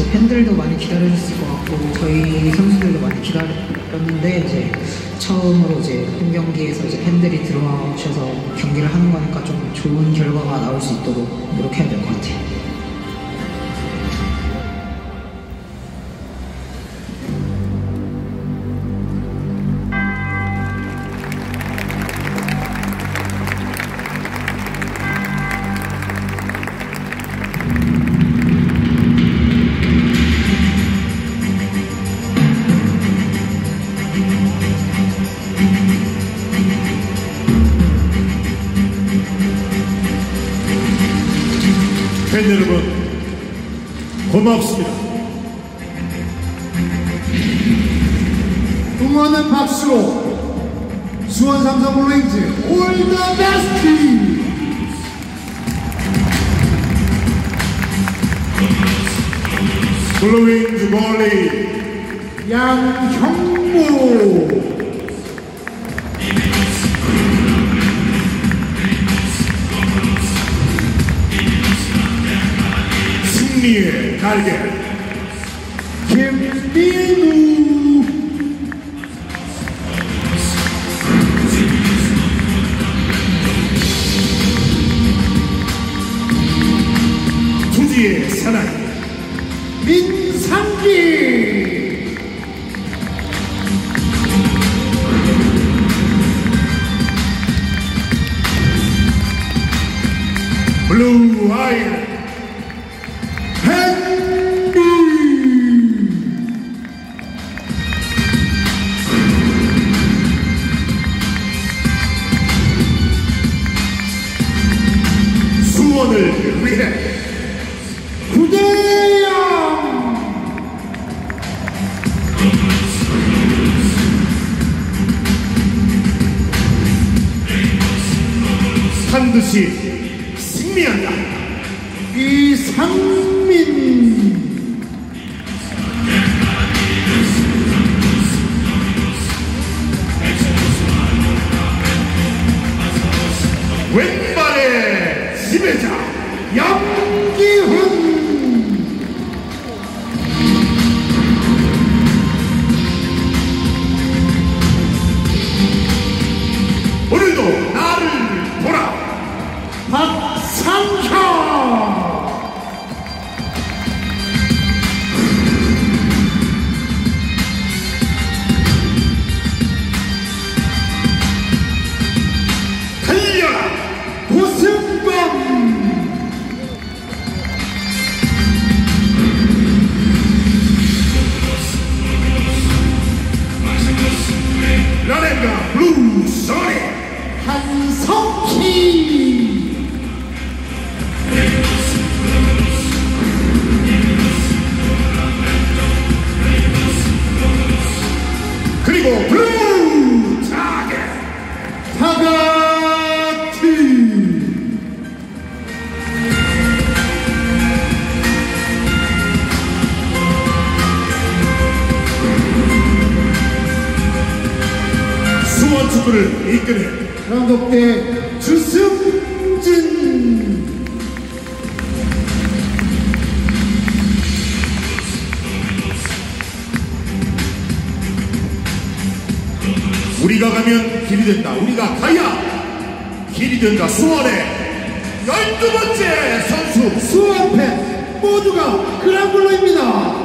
이제 팬들도 많이 기다려줬을 것 같고 저희 선수들도 많이 기다렸는데 이제 처음으로 이제 홈 경기에서 이제 팬들이 들어오셔서 경기를 하는 거니까 좀 좋은 결과가 나올 수 있도록 노력해야 될 것 같아요. 팬 여러분 고맙습니다. 응원의 박수로 수원 삼성 블루윙즈 올 더 베스트 블루윙즈 볼리 양형모 승리의 날개 김민우 투지의 사나이 민상기 블루 아이랜드 수원을 위해 구대영 반드시 승리한다. 이상민 왼발의 지배자 양기훈 오늘도 나를 보라 박상현 달려라 고승범 라렌가 블루 소리 한석희 그리고 블루 타겟 타가트 수원 축구를 이끄는 감독대 주승진 우리가 가면 길이 된다. 우리가 가야 길이 된다. 수원의 12번째 선수 수원팬 모두가 그랑블루입니다.